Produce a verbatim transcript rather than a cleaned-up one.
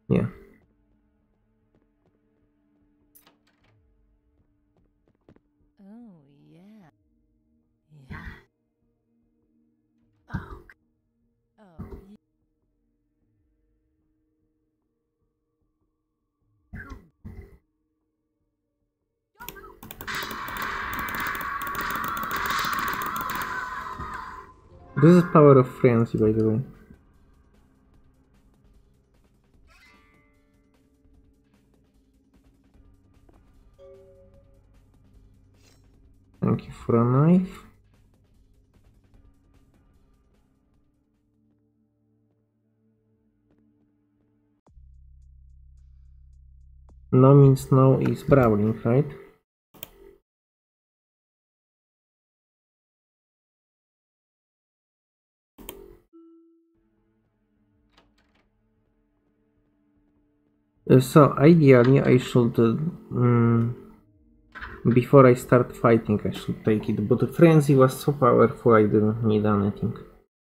Yeah. Oh, yeah. Yeah. Oh. Oh, yeah. This is power of frenzy, by the way. Thank you for a knife. No means no is brawling, right? Uh, so ideally I should, uh, mm, before I start fighting, I should take it, but the frenzy was so powerful I didn't need anything.